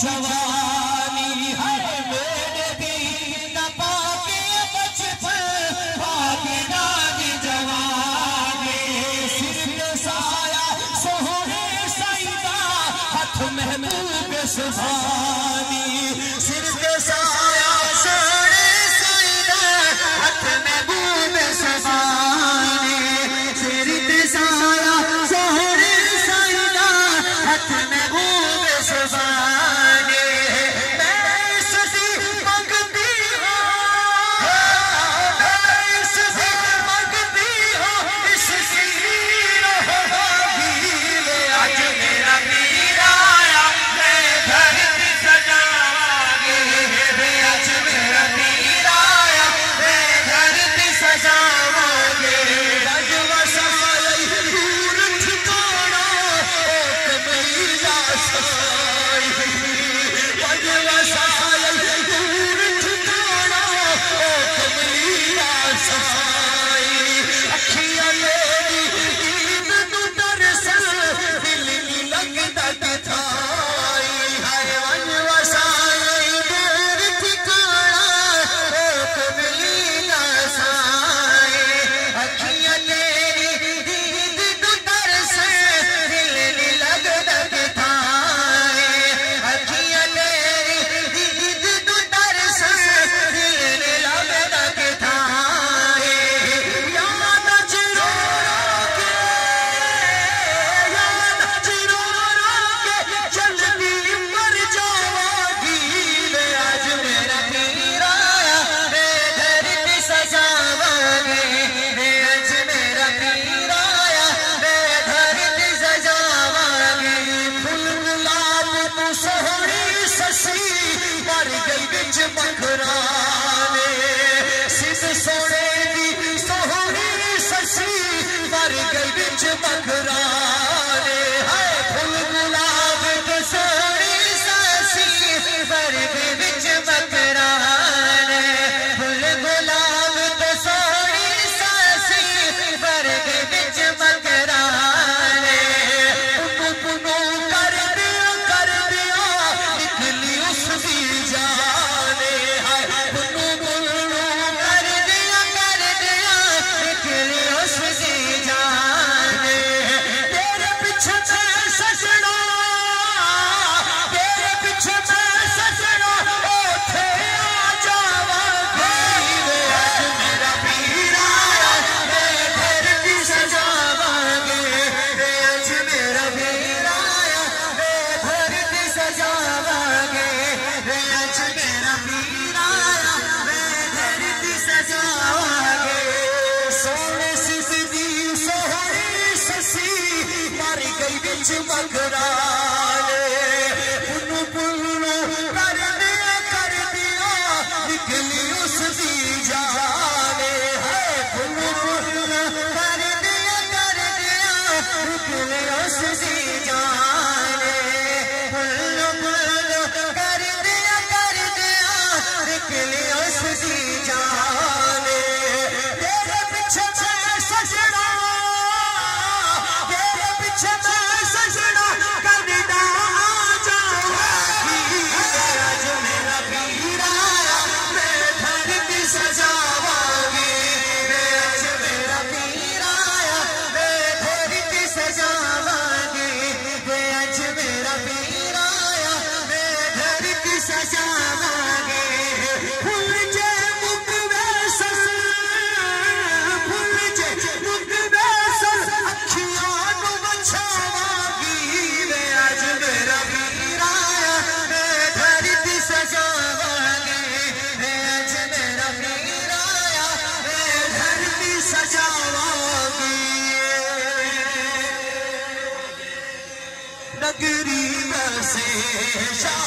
जवानी है मेरे भी तपा के बचपन भागना की जवानी सिर साया सोहरे सईदा हाथ महबूब सुभानी सिर के साया सोहरे सईदा हाथ महबूब सुभानी सिर के साया सोहरे सईदा हाथ महबूब सुभानी मैं सदी मंगती हूँ मैं सदी मंगती हूँ इसकी रहोगी आज मेरा पीर आया मैं धरती सजाऊंगी आज मेरा पीर आया मैं धरती सजाऊंगी रजवा सफाई दूर ठिकाना ओ कमैया सफाई रजवा सफाई दूर ठिकाना ओ कमैया सफाई अखियां मेरी ईद तू दरअसल दिल नहीं लगता किथाई हाय रजवा सफाई दूर ठिकाना ओ कमैया सफाई अखियां मेरी ईद तू दरअसल दिल नहीं लगता किथाई अखियां मेरी ईद तू दरअसल दिल नहीं लगता किथाई याद चिरो के जल्दी मर जाऊंगी आज मेरा पीर आया मैं धरती सजाऊंगी आज मेरा पीर आया मैं धरती सजाऊंगी फूल गुलाब तू सोहरी ससी मर गई बिच मखराने सिद्ध सोने दी सोहरी ससी मर गई बिच मखराने हाय फूल गुलाब तू सोहरी ससी मर गई बिच मखराने फूल गुलाब तू सोहरी ससी मर गई बिच मखराने पुनु कर दिया निकली उसकी जाने हाय पुनु कर दिया निकली उसकी जाने तेरे पीछे मैं सजना तेरे पीछे मैं सजना ओठे आ जावांगी आज मेरा पीर आया मैं धरती सजावांगी आज मेरा पीर आया मैं धरती सजावांगी आज मेरा पीर आया मैं धरती सजावांगी सोने सिसदी सोहरी ससी मर गई बिच मखराने पुनु कर दिया निकली उसकी जाने है पुनु कर दिया निकली उसकी जाने पुनु कर दिया निकली उसकी जाने तेरे पीछे मैं सजना तेरे पीछे मैं सजना कविता आ जाऊंगी आज मेरा पीर आया मैं धरती सजाऊंगी आज मेरा पीर आया मैं धरती सजाऊंगी आज मेरा पीर आया मैं धरती सजाऊंगी फूल जे मुख वैसल फूल जे मुख वैसल अखियां नु बचावांगी आज मेरा पीर आया मैं धरती सजावांगी आज मेरा पीर आया मैं धरती सजावांगी नगरी से